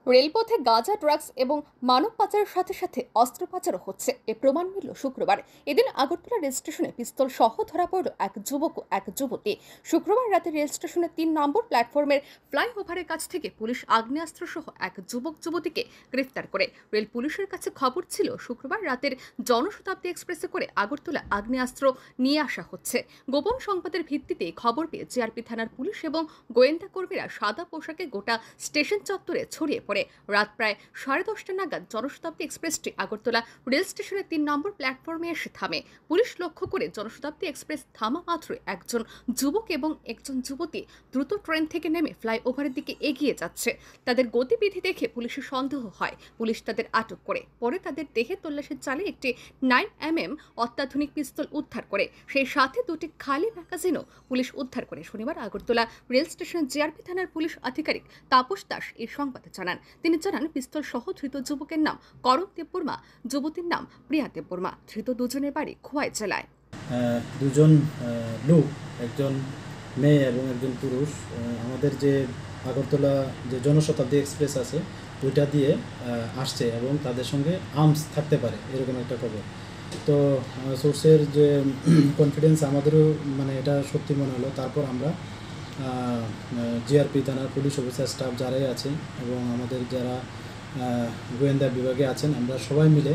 রেলপথে গাঁজা, ড্রাগস এবং মানব পাচারের সাথে সাথে অস্ত্র পাচারও হচ্ছে, এ প্রমাণ মিলল শুক্রবার। এদিন আগরতলা রেল স্টেশনে পিস্তল সহ ধরা পড়ল এক যুবক ও এক যুবতী। শুক্রবার রাতে রেল স্টেশনের 3 নম্বর প্ল্যাটফর্মের ফ্লাইওভারের কাছ থেকে পুলিশ আগ্নেয়াস্ত্র সহ এক যুবক যুবতীকে গ্রেফতার করে। রেল পুলিশের কাছে খবর ছিল শুক্রবার রাতের জনশতাব্দী এক্সপ্রেসে করে আগরতলা আগ্নেয়াস্ত্র নিয়ে আসা হচ্ছে। গোপন সংবাদের ভিত্তিতে খবর পেয়ে জিআরপি থানার পুলিশ এবং গোয়েন্দা কর্মীরা সাদা পোশাকে গোটা স্টেশন চত্বরে ছড়িয়ে পড়ে। রাত প্রায় 10:30 নাগাদ জনশতাব্দী এক্সপ্রেসটি আগরতলা রেল স্টেশনের 3 নম্বর প্ল্যাটফর্মে এসে থামে। পুলিশ লক্ষ্য করে জনশতাব্দী এক্সপ্রেস থামা মাত্রই একজন যুবক এবং একজন যুবতী দ্রুত ট্রেন থেকে নেমে ফ্লাইওভারের দিকে এগিয়ে যাচ্ছে। তাদের গতিবিধি দেখে পুলিশের সন্দেহ হয়। পুলিশ তাদের আটক করে পরে তাদের দেহে তল্লাশি চালিয়ে একটি 9mm অত্যাধুনিক পিস্তল উদ্ধার করে। সেই সাথে দুটি খালি ম্যাগাজিনও পুলিশ উদ্ধার করে। শনিবার আগরতলা রেল স্টেশন জিআরপি থানার পুলিশ আধিকারিক তাপস দাস এই সংবাদ জানান। তিনি জানান, পিস্তল সহ ধৃত যুবকের নাম করণ দেববর্মা, যুবতীর নাম প্রিয়া দেববর্মা। ধৃত দুজনের বাড়ি খোয়াই জেলায়। দুজন লোক, একজন মেয়ে এবং একজন পুরুষ, আমাদের যে আগরতলা যে জনশতাব্দী এক্সপ্রেস আছে ওইটা দিয়ে আসছে এবং তাদের সঙ্গে আর্মস থাকতে পারে এরকম একটা খবর। তো সোর্সের যে কনফিডেন্স আমাদেরও মানে এটা সত্যি মনে হলো। তারপর আমরা জিআরপি থানার পুলিশ অফিসার স্টাফ যারাই আছেন এবং আমাদের যারা গোয়েন্দা বিভাগে আছেন, আমরা সবাই মিলে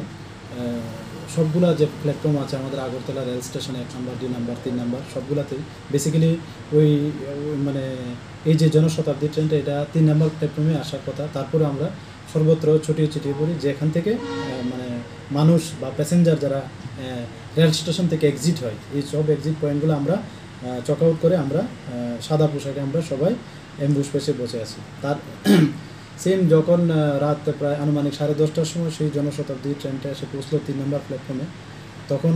সবগুলা যে প্ল্যাটফর্ম আছে আমাদের আগরতলা রেল স্টেশনে 1 নম্বর, 2 নম্বর, 3 নম্বর সবগুলাতেই বেসিক্যালি ওই মানে এই যে জনশতাব্দী ট্রেনটা এটা 3 নম্বর প্ল্যাটফর্মে আসার কথা। তারপরে আমরা সর্বত্র ছড়িয়ে ছিটিয়ে পড়ি, যেখান থেকে মানে মানুষ বা প্যাসেঞ্জার যারা রেল স্টেশন থেকে এক্সিট হয়, এই সব এক্সিট পয়েন্টগুলো আমরা চক আউট করে আমরা সাদা পোশাকে আমরা সবাই অ্যাম্বুশ পেশে বসে আছি। তার সেম যখন রাত প্রায় আনুমানিক 10:30টার সময় সেই জনশতাব্দী ট্রেনটা এসে পৌঁছলো 3 নম্বর প্ল্যাটফর্মে, তখন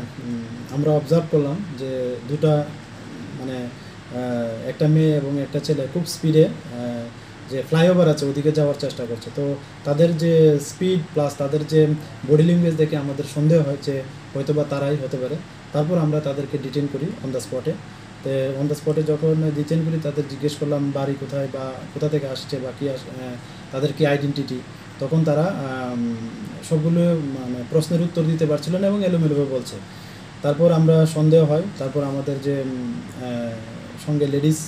আমরা অবজার্ভ করলাম যে দুটা মানে একটা মেয়ে এবং একটা ছেলে খুব স্পিডে যে ফ্লাইওভার আছে ওদিকে যাওয়ার চেষ্টা করছে। তো তাদের যে স্পিড প্লাস তাদের যে বডি ল্যাঙ্গুয়েজ দেখে আমাদের সন্দেহ হয় যে হয়তোবা তারাই হতে পারে। তারপর আমরা তাদেরকে ডিটেইন করি অন দ্য স্পটে। তো অন দ্য স্পটে যখন ডিটেইন করি তাদের জিজ্ঞেস করলাম বাড়ি কোথায় বা কোথা থেকে আসছে বা কী তাদের কি আইডেন্টিটি। তখন তারা সবগুলো মানে প্রশ্নের উত্তর দিতে পারছিল না এবং এলোমেলোভাবে বলছে। তারপর আমরা সন্দেহ হয়। তারপর আমাদের যে সঙ্গে লেডিস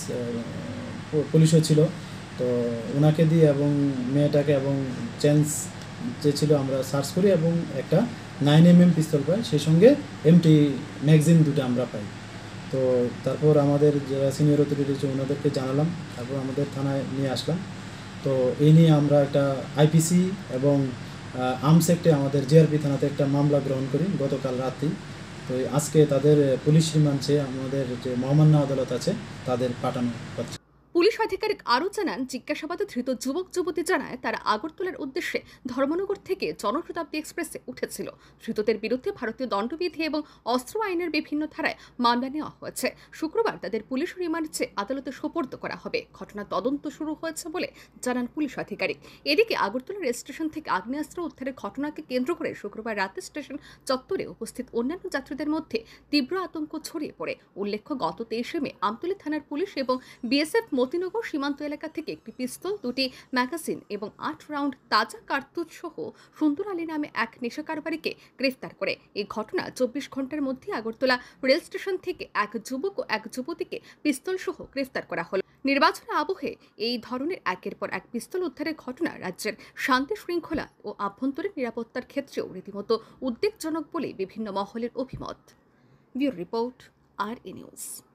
পুলিশও ছিল, তো ওনাকে দিয়ে এবং মেয়েটাকে এবং জেন্টস যে ছিল আমরা সার্চ করি এবং একটা 9mm পিস্তল পাই, সেই সঙ্গে এমটি ম্যাগাজিন দুটো আমরা পাই। তো তারপর আমাদের যারা সিনিয়র অথরিটি আছে ওনাদেরকে জানালাম, তারপর আমাদের থানায় নিয়ে আসলাম। তো এই নিয়ে আমরা একটা আইপিসি এবং আর্মস অ্যাক্টে আমাদের জিআরপি থানাতে একটা মামলা গ্রহণ করি গতকাল রাতেই। তো আজকে তাদের পুলিশ রিমান্ডে আমাদের যে মহামান্য আদালত আছে তাদের পাঠানো হচ্ছে। পুলিশ আধিকারিক আরও জানান, জিজ্ঞাসাবাদে ধৃত যুবক যুবতী জানায় তারা আগরতলার উদ্দেশ্যে ধর্মনগর থেকে জনশতাব্দী এক্সপ্রেসে উঠেছিল। ধৃতদের বিরুদ্ধে ভারতীয় দণ্ডবিধি এবং অস্ত্র আইনের বিভিন্ন ধারায় মামলা নেওয়া হয়েছে। শুক্রবার তাদের পুলিশ রিমান্ড চেয়ে আদালতে সোপর্দ করা হবে। ঘটনা তদন্ত শুরু হয়েছে বলে জানান পুলিশ আধিকারিক। এদিকে আগরতলা রেল স্টেশন থেকে আগ্নেয়াস্ত্র উদ্ধারের ঘটনাকে কেন্দ্র করে শুক্রবার রাতে স্টেশন চত্বরে উপস্থিত অন্যান্য যাত্রীদের মধ্যে তীব্র আতঙ্ক ছড়িয়ে পড়ে। উল্লেখ্য, গত 23শে মে আমতলী থানার পুলিশ এবং বিএসএফ মতিনগর সীমান্ত এলাকা থেকে একটি পিস্তল, 2টি ম্যাগাজিন এবং 8 রাউন্ড তাজা কার্তুজ সহ সুন্দর আলী নামে এক নেশা কারবারিকে গ্রেফতার করে। এই ঘটনা 24 ঘন্টার মধ্যে আগরতলা রেল স্টেশন থেকে এক যুবক ও এক যুবতীকে পিস্তল সহ গ্রেফতার করা হলো। নির্বাচনের আবহে এই ধরনের একের পর এক পিস্তল উদ্ধারের ঘটনা রাজ্যের শান্তি শৃঙ্খলা ও আভ্যন্তরীণ নিরাপত্তার ক্ষেত্রেও রীতিমতো উদ্বেগজনক বলে বিভিন্ন মহলের অভিমত। Bureau report, RE news.